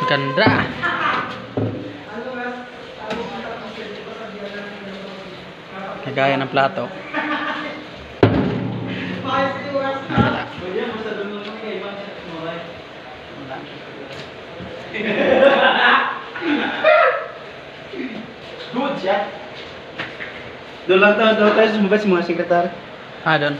Ganda. Kagaya ng plato. Wala. Good siya. Doon lang tayo sumabay sa mga sekretary. Doon.